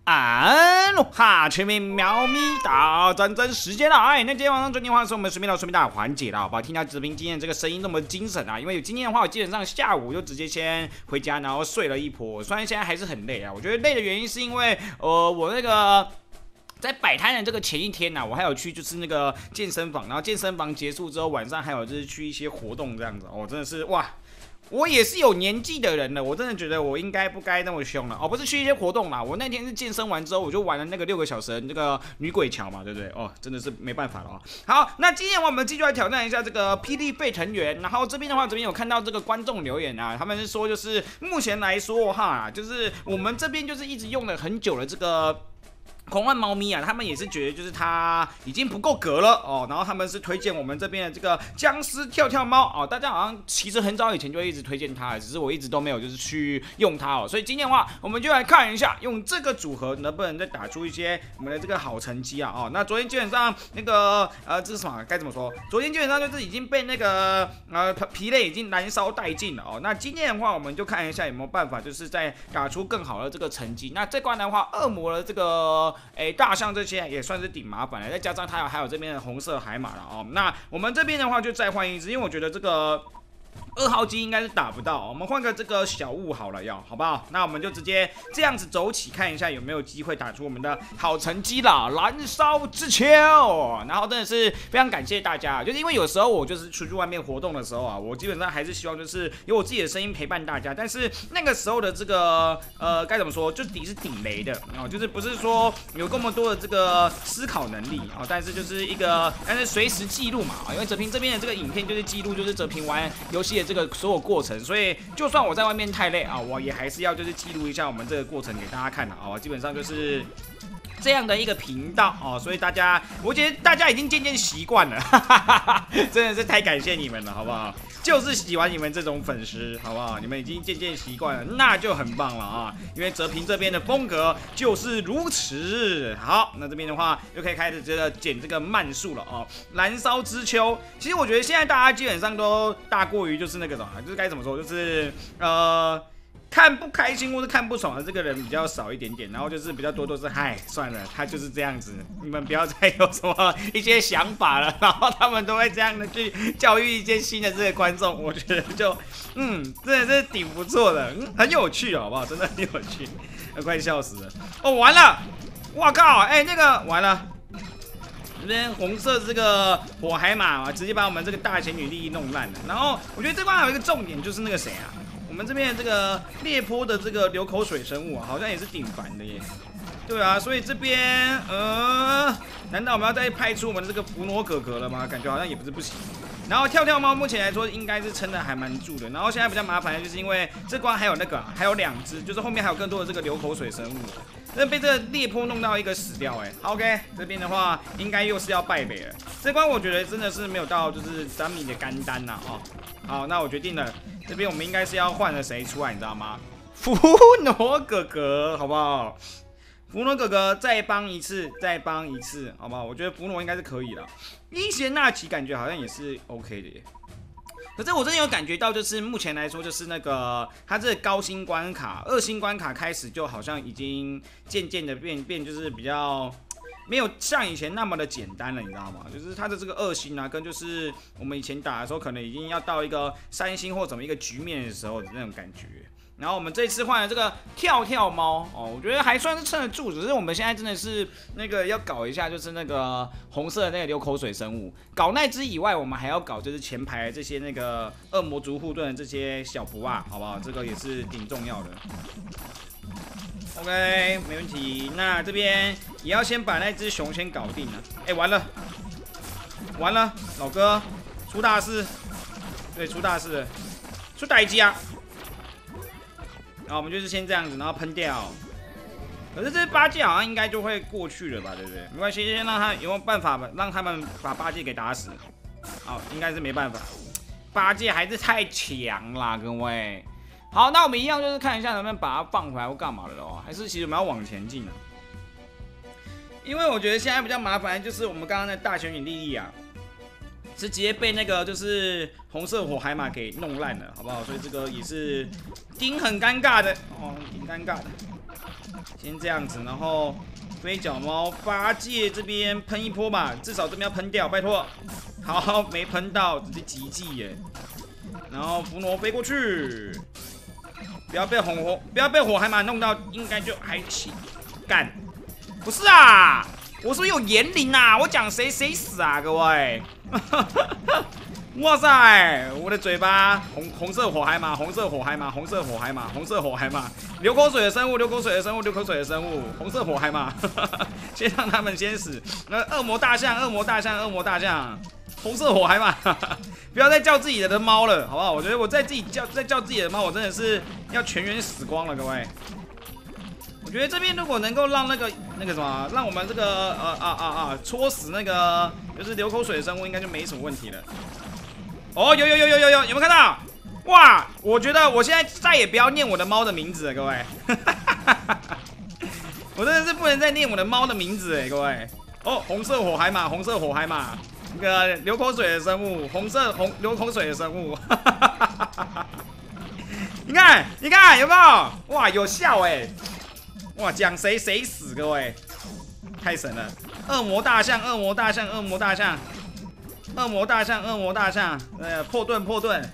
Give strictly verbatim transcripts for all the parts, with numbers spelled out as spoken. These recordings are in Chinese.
安喽哈，全民喵咪大战争时间了！哎，那今天晚上最近的话是我们随便到随便大环节了，好不好？听到子平今天这个声音那么精神啊，因为有今天的话，我基本上下午就直接先回家，然后睡了一波。虽然现在还是很累啊，我觉得累的原因是因为呃，我那个。在摆摊的这个前一天呢、啊，我还有去就是那个健身房，然后健身房结束之后，晚上还有就是去一些活动这样子，哦，真的是哇！我也是有年纪的人了，我真的觉得我应该不该那么凶了哦，不是去一些活动啦，我那天是健身完之后，我就玩了那个六个小时的那个女鬼桥嘛，对不对？哦，真的是没办法了哦。好，那今天我们继续来挑战一下这个霹雳沸腾园，然后这边的话，这边有看到这个观众留言啊，他们是说就是目前来说哈，就是我们这边就是一直用了很久的这个。狂乱猫咪啊，他们也是觉得就是它已经不够格了哦，然后他们是推荐我们这边的这个僵尸跳跳猫哦，大家好像其实很早以前就一直推荐它，只是我一直都没有就是去用它哦，所以今天的话我们就来看一下用这个组合能不能再打出一些我们的这个好成绩啊哦，那昨天基本上那个呃这是什么该怎么说？昨天基本上就是已经被那个呃疲累已经燃烧殆尽了哦，那今天的话我们就看一下有没有办法就是再打出更好的这个成绩。那这关的话，恶魔的这个。哎、欸，大象这些也算是挺麻烦的，再加上它有还有这边的红色海马了哦。那我们这边的话就再换一只，因为我觉得这个。二号机应该是打不到，我们换个这个小物好了，要好不好？那我们就直接这样子走起，看一下有没有机会打出我们的好成绩啦！燃烧之秋，然后真的是非常感谢大家，就是因为有时候我就是出去外面活动的时候啊，我基本上还是希望就是有我自己的声音陪伴大家，但是那个时候的这个呃该怎么说，就底是顶雷的哦，就是不是说有这么多的这个思考能力哦，但是就是一个但是随时记录嘛，因为哲平这边的这个影片就是记录就是哲平玩游戏。这个所有过程，所以就算我在外面太累啊，我也还是要就是记录一下我们这个过程给大家看的啊，基本上就是这样的一个频道哦，所以大家，我觉得大家已经渐渐习惯了，哈哈哈哈，真的是太感谢你们了，好不好？就是喜欢你们这种粉丝，好不好？你们已经渐渐习惯了，那就很棒了啊！因为哲平这边的风格就是如此。好，那这边的话就可以开始这个减这个慢速了哦。燃烧之秋，其实我觉得现在大家基本上都大过于就是那个什么，就是该怎么说，就是呃。看不开心或是看不爽的这个人比较少一点点，然后就是比较多都是嗨，算了，他就是这样子，你们不要再有什么一些想法了，然后他们都会这样的去教育一些新的这个观众，我觉得就嗯，真的是挺不错的，嗯，很有趣，好不好？真的很有趣，快笑死了哦，完了，哇靠，哎、欸，那个完了。这边红色这个火海马啊，直接把我们这个大仙女利益弄烂了。然后我觉得这关还有一个重点，就是那个谁啊，我们这边的这个猎坡的这个流口水生物啊，好像也是挺烦的耶。对啊，所以这边呃，难道我们要再派出我们的这个伏傩哥哥了吗？感觉好像也不是不行。然后跳跳猫目前来说应该是撑的还蛮住的。然后现在比较麻烦的就是因为这关还有那个还有两只，就是后面还有更多的这个流口水生物。那被这个猎坡弄到一个死掉哎、欸、，OK， 这边的话应该又是要败北了。这关我觉得真的是没有到就是咱米的干单呐、啊、哦。好，那我决定了，这边我们应该是要换了谁出来，你知道吗？伏傩哥哥，好不好？伏傩哥哥再帮一次，再帮一次，好不好？我觉得伏傩应该是可以了。伊邪那岐感觉好像也是 OK 的耶。可是我真的有感觉到，就是目前来说，就是那个它这个高星关卡、二星关卡开始，就好像已经渐渐的变变，就是比较没有像以前那么的简单了，你知道吗？就是它的这个二星啊，跟就是我们以前打的时候，可能已经要到一个三星或怎么一个局面的时候的那种感觉。然后我们这次换了这个跳跳猫哦，我觉得还算是撑得住，只是我们现在真的是那个要搞一下，就是那个红色的那个流口水生物，搞那只以外，我们还要搞就是前排这些那个恶魔族护盾的这些小不啊，好不好？这个也是挺重要的。OK， 没问题。那这边也要先把那只熊先搞定了。哎，完了，完了，老哥出大事，对，出大事了，出歹机啊！然后我们就是先这样子，然后喷掉。可是这八戒好像应该就会过去了吧，对不对？没关系，先让他有没有办法让他们把八戒给打死？好，应该是没办法。八戒还是太强啦，各位。好，那我们一样就是看一下能不能把它放回来或干嘛的哦，还是其实我们要往前进啊？因为我觉得现在比较麻烦的就是我们刚刚的大仙女莉莉啊。是直接被那个就是红色火海马给弄烂了，好不好？所以这个也是挺很尴尬的哦，挺尴尬的。 先这样子，然后飞脚猫八戒这边喷一波吧，至少这边要喷掉，拜托。好，没喷到，直接极技耶。然后伏傩飞过去，不要被红火，不要被火海马弄到，应该就还行。干，不是啊，我是不是有言灵啊？我讲谁谁死啊，各位。哇塞，我的嘴巴红红色火海马，红色火海马，红色火海马，红色火海马，流口水的生物，流口水的生物，流口水的生物，红色火海马，先让他们先死。那恶魔大象，恶魔大象，恶魔大象，红色火海马，不要再叫自己的猫了，好不好？我觉得我再自己叫再叫自己的猫，我真的是要全员死光了，各位。我觉得这边如果能够让那个那个什么，让我们这个呃啊啊啊戳死那个就是流口水的生物，应该就没什么问题了。哦，有有有有有有，有没有看到？哇，我觉得我现在再也不要念我的猫的名字了，各位。我真的是不能再念我的猫的名字哎，各位。哦，红色火海马，红色火海马，那个流口水的生物，红色红流口水的生物。你看，你看有没有？哇，有效哎！哇，讲谁谁死，各位，太神了！恶魔大象，恶魔大象，恶魔大象。恶魔大象，恶魔大象，呃，破盾，破盾，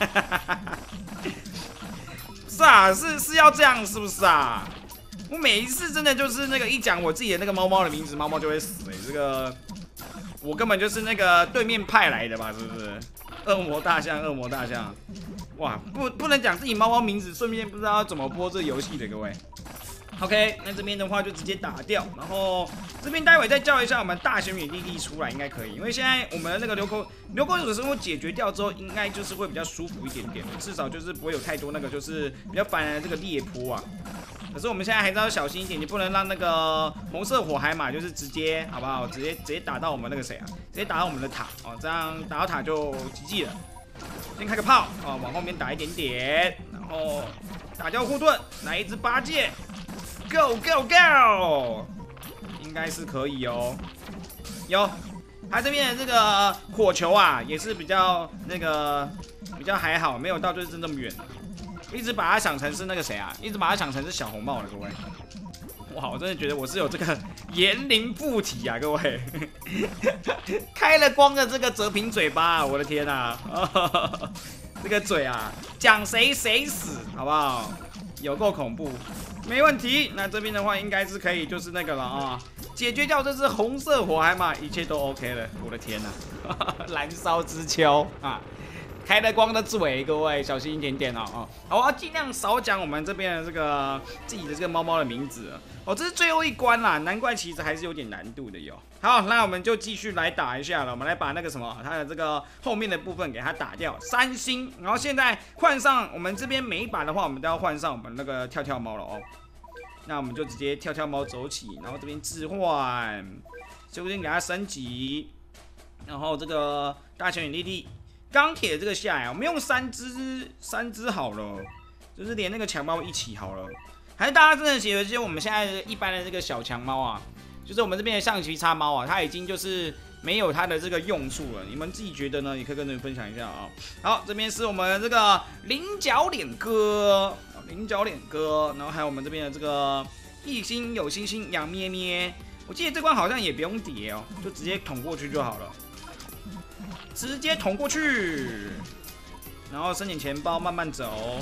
是啊，是是要这样，是不是啊？我每一次真的就是那个一讲我自己的那个猫猫的名字，猫猫就会死哎、欸，这个我根本就是那个对面派来的吧，是不是？恶魔大象，恶魔大象，哇，不不能讲自己猫猫名字，顺便不知道要怎么播这个游戏的各位。OK， 那这边的话就直接打掉，然后这边待会再叫一下我们大玄远弟弟出来，应该可以，因为现在我们的那个流口流口水生物解决掉之后，应该就是会比较舒服一点点，至少就是不会有太多那个就是比较烦人的这个裂坡啊。可是我们现在还是要小心一点，你不能让那个红色火海马就是直接好不好？直接直接打到我们那个谁啊？直接打到我们的塔哦，这样打到塔就G G了。先开个炮哦，往后面打一点点，然后打掉护盾，来一只八戒。Go go go， 应该是可以哦。有，他这边的这个火球啊，也是比较那个比较还好，没有到就是这么远。一直把它想成是那个谁啊，一直把它想成是小红帽了，各位。哇，我真的觉得我是有这个言灵附体啊，各位。开了光的这个折屏嘴巴、啊，我的天啊！这个嘴啊，讲谁谁死，好不好？有够恐怖。没问题，那这边的话应该是可以，就是那个了啊，解决掉这只红色火海马，一切都 OK 了。我的天哪、啊，燃烧之秋啊，开了光的嘴，各位小心一点点哦哦。好，我要尽量少讲我们这边的这个自己的这个猫猫的名字哦。这是最后一关啦，难怪其实还是有点难度的哟。好，那我们就继续来打一下了。我们来把那个什么，它的这个后面的部分给它打掉，三星。然后现在换上我们这边每一把的话，我们都要换上我们那个跳跳猫了哦。那我们就直接跳跳猫走起，然后这边置换，这边给它升级，然后这个大玄远弟弟钢铁这个下来，我们用三只三只好了，就是连那个强猫一起好了。还是大家真的觉得，就是我们现在一般的这个小强猫啊，就是我们这边的象棋叉猫啊，它已经就是没有它的这个用处了。你们自己觉得呢？也可以跟你们分享一下啊。好，这边是我们这个菱角脸哥。菱角脸哥，然后还有我们这边的这个一心有星星杨咩咩，我记得这关好像也不用叠哦，就直接捅过去就好了，直接捅过去，然后申请钱包慢慢走，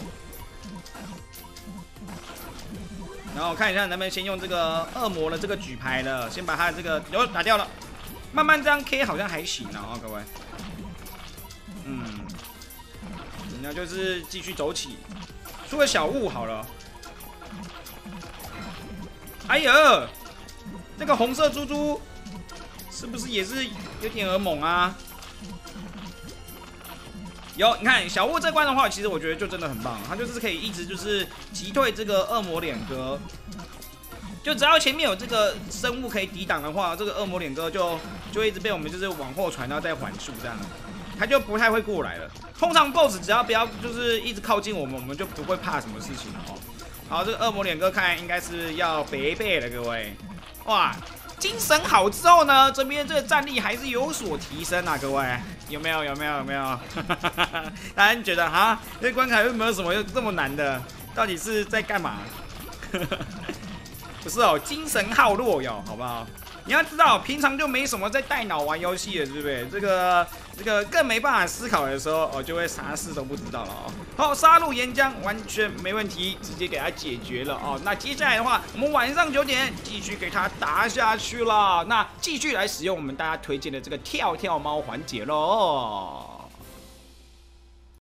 然后看一下能不能先用这个恶魔的这个举牌了，先把他的这个有打掉了，慢慢这样 K 好像还行啊、哦，各位，嗯，那就是继续走起。出个小物好了。哎呀，那个红色猪猪是不是也是有点儿猛啊？有，你看小物这关的话，其实我觉得就真的很棒，它就是可以一直就是击退这个恶魔脸哥。就只要前面有这个生物可以抵挡的话，这个恶魔脸哥就就会一直被我们就是往后传，然后再缓速这样。他就不太会过来了。通常 B O S S 只要不要就是一直靠近我们，我们就不会怕什么事情哦。好，这个恶魔脸哥看来应该是要北背了，各位。哇，精神好之后呢，这边这个战力还是有所提升啊，各位。有没有？有没有？有没有？大家觉得哈，这关卡有没有什么这么难的？到底是在干嘛？ 不是哦，精神耗弱哟，好不好？你要知道，平常就没什么在带脑玩游戏的，对不对？这个这个更没办法思考的时候，哦，就会啥事都不知道了哦。好，杀戮岩浆完全没问题，直接给它解决了哦。那接下来的话，我们晚上九点继续给它打下去了。那继续来使用我们大家推荐的这个跳跳猫环节喽。